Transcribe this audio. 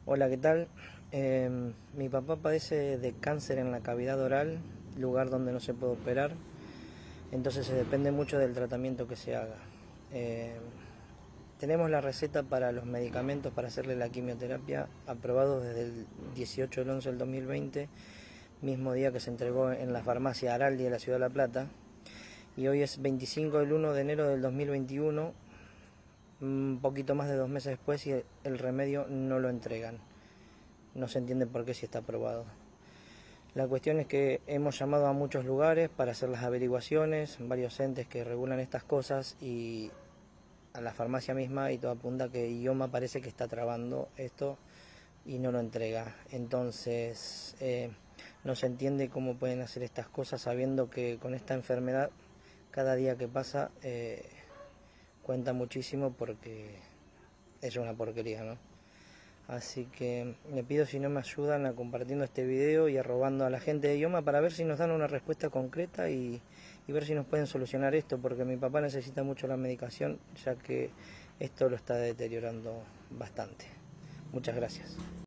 Hola, ¿qué tal? Mi papá padece de cáncer en la cavidad oral, lugar donde no se puede operar, entonces se depende mucho del tratamiento que se haga. Tenemos la receta para los medicamentos para hacerle la quimioterapia, aprobados desde el 18 del 11 del 2020, mismo día que se entregó en la farmacia Araldi de la Ciudad de La Plata, y hoy es 25 del 1 de enero del 2021, un poquito más de 2 meses después, y el remedio no lo entregan. No se entiende por qué si está aprobado. La cuestión es que hemos llamado a muchos lugares para hacer las averiguaciones, varios entes que regulan estas cosas, y a la farmacia misma, y todo apunta que IOMA parece que está trabando esto y no lo entrega. Entonces no se entiende cómo pueden hacer estas cosas sabiendo que con esta enfermedad cada día que pasa cuenta muchísimo, porque es una porquería, ¿no? Así que le pido si no me ayudan a compartiendo este video y a robando a la gente de IOMA para ver si nos dan una respuesta concreta y ver si nos pueden solucionar esto, porque mi papá necesita mucho la medicación, ya que esto lo está deteriorando bastante. Muchas gracias.